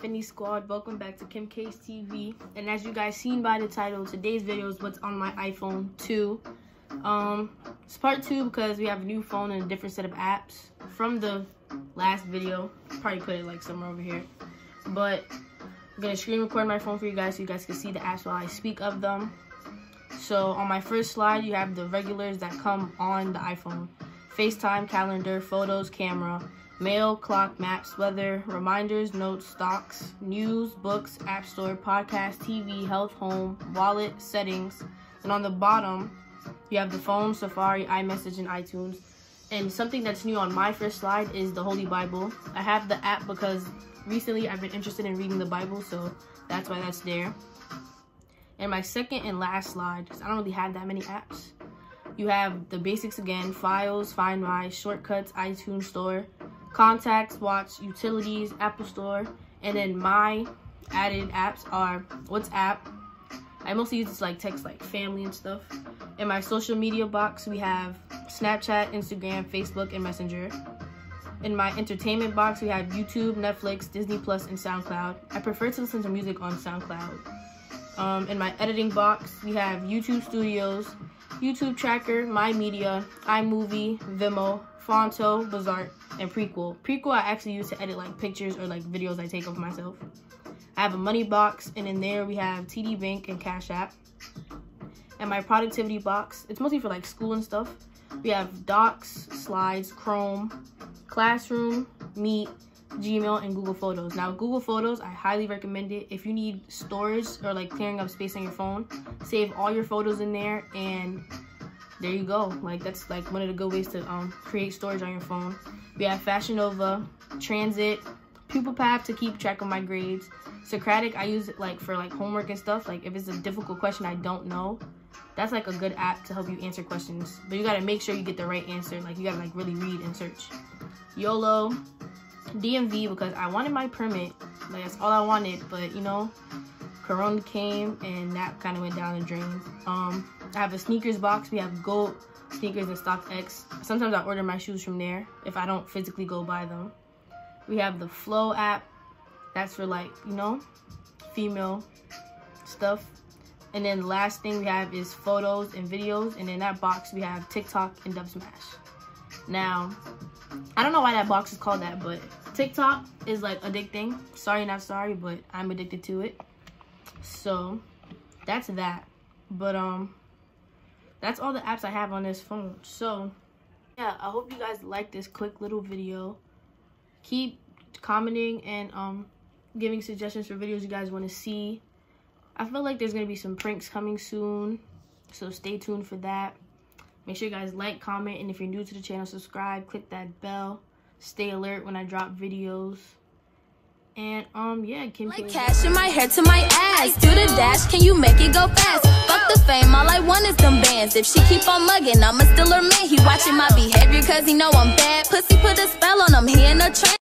Finny Squad? Welcome back to Kim K's TV. And as you guys seen by the title, today's video is what's on my iPhone 2. It's part 2 because we have a new phone and a different set of apps from the last video. Probably put it like somewhere over here. But I'm gonna screen record my phone for you guys so you guys can see the apps while I speak of them. So on my first slide, you have the regulars that come on the iPhone: FaceTime, calendar, photos, camera, mail, clock, maps, weather, reminders, notes, stocks, news, books, app store, podcast, TV, health, home, wallet, settings. And on the bottom, you have the phone, Safari, iMessage, and iTunes. And something that's new on my first slide is the Holy Bible. I have the app because recently I've been interested in reading the Bible, so that's why that's there. And my second and last slide, because I don't really have that many apps, you have the basics again: Files, Find My, Shortcuts, iTunes Store, Contacts, Watch, Utilities, Apple Store. And then my added apps are WhatsApp. I mostly use this like text, like family and stuff. In my social media box, we have Snapchat, Instagram, Facebook, and Messenger. In my entertainment box, we have YouTube, Netflix, Disney Plus, and SoundCloud. I prefer to listen to music on SoundCloud. In my editing box, we have YouTube Studios, YouTube Tracker, My Media, iMovie, Vimeo, Fonto, Bazaar, and Prequel. Prequel I actually use to edit like pictures or like videos I take of myself. I have a money box, and in there we have TD Bank and Cash App. And my productivity box, it's mostly for like school and stuff. We have Docs, Slides, Chrome, Classroom, Meet, Gmail, and Google Photos. Now, Google Photos, I highly recommend it. If you need storage or like clearing up space on your phone, save all your photos in there, and there you go. Like, that's like one of the good ways to create storage on your phone. We have Fashion Nova, Transit, Pupil Path to keep track of my grades. Socratic, I use it like for like homework and stuff. Like if it's a difficult question I don't know, that's like a good app to help you answer questions. But you gotta make sure you get the right answer. Like you gotta like really read and search. YOLO, DMV, because I wanted my permit. Like that's all I wanted, but you know, Corona came and that kind of went down the drain. I have a sneakers box. We have GOAT sneakers and StockX. Sometimes I order my shoes from there if I don't physically go buy them. We have the Flow app. That's for like, you know, female stuff. And then the last thing we have is photos and videos. And in that box we have TikTok and Dubsmash. Now, I don't know why that box is called that, but TikTok is like addicting. Sorry, not sorry, but I'm addicted to it. So that's that. But that's all the apps I have on this phone. So yeah, I hope you guys like this quick little video. Keep commenting and giving suggestions for videos you guys want to see. I feel like there's gonna be some pranks coming soon, so stay tuned for that. Make sure you guys like, comment, and if you're new to the channel, subscribe, click that bell, stay alert when I drop videos. And yeah, Kim K. Like cash in my hair to my ass. Do the dash, can you make it go fast? Fuck the fame, all I want is them bands. If she keep on mugging, I'ma still her man. He watching my behavior cause he know I'm bad. Pussy put a spell on him, he in a trance.